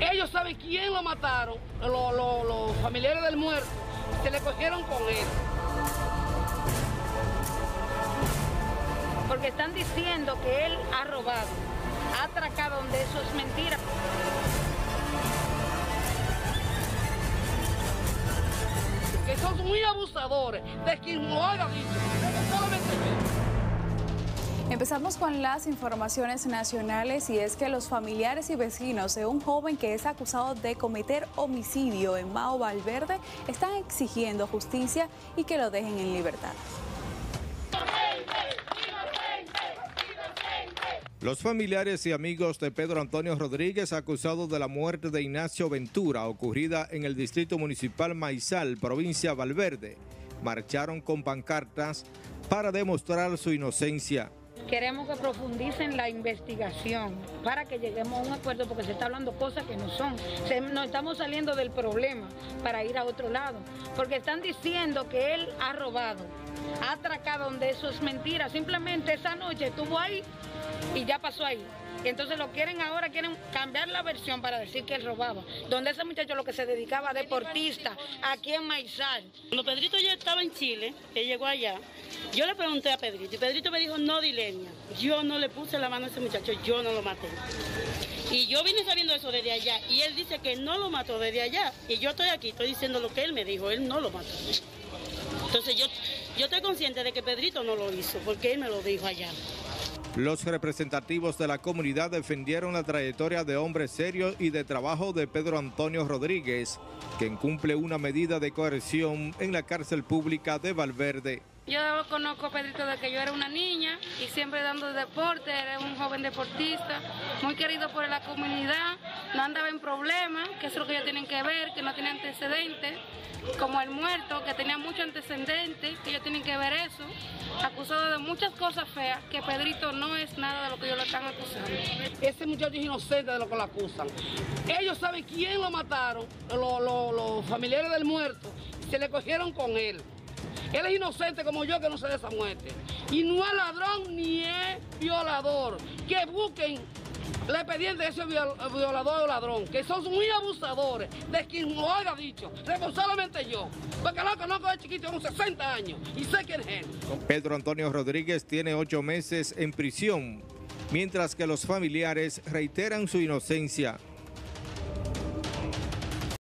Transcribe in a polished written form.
Ellos saben quién lo mataron, los familiares del muerto, se le cogieron con él. Porque están diciendo que él ha robado, ha atracado, donde eso es mentira. Que son muy abusadores, de quien lo haya dicho, solamente yo. Empezamos con las informaciones nacionales y es que los familiares y vecinos de un joven que es acusado de cometer homicidio en Mao Valverde están exigiendo justicia y que lo dejen en libertad. Los familiares y amigos de Pedro Antonio Rodríguez, acusado de la muerte de Ignacio Ventura, ocurrida en el distrito municipal Maizal, provincia Valverde, marcharon con pancartas para demostrar su inocencia. Queremos que profundicen la investigación para que lleguemos a un acuerdo, porque se está hablando cosas que no son. No estamos saliendo del problema para ir a otro lado, porque están diciendo que él ha robado, ha atracado, donde eso es mentira. Simplemente esa noche estuvo ahí y ya pasó ahí. Entonces quieren cambiar la versión para decir que él robaba. Donde ese muchacho lo que se dedicaba a deportista, aquí en Maizal. Cuando Pedrito ya estaba en Chile, él llegó allá, yo le pregunté a Pedrito, y Pedrito me dijo, no, Dilenia, yo no le puse la mano a ese muchacho, yo no lo maté. Y yo vine sabiendo eso desde allá, y él dice que no lo mató desde allá, y yo estoy aquí, estoy diciendo lo que él me dijo, él no lo mató. Entonces yo estoy consciente de que Pedrito no lo hizo, porque él me lo dijo allá. Los representativos de la comunidad defendieron la trayectoria de hombre serio y de trabajo de Pedro Antonio Rodríguez, quien cumple una medida de coerción en la cárcel pública de Valverde. Yo conozco a Pedrito desde que yo era una niña y siempre dando deporte, era un joven deportista, muy querido por la comunidad, no andaba en problemas, que eso es lo que ellos tienen que ver, que no tiene antecedentes, como el muerto, que tenía muchos antecedentes, que ellos tienen que ver eso, acusado de muchas cosas feas, que Pedrito no es nada de lo que ellos lo están acusando. Ese muchacho es inocente de lo que lo acusan. Ellos saben quién lo mataron, los familiares del muerto, se le cogieron con él. Él es inocente como yo, que no sé de esa muerte. Y no es ladrón ni es violador. Que busquen el expediente de ese violador o ladrón, que son muy abusadores, de quien lo haya dicho, responsablemente yo. Porque lo conozco de chiquito, con 60 años, y sé quién es él. Pedro Antonio Rodríguez tiene 8 meses en prisión, mientras que los familiares reiteran su inocencia.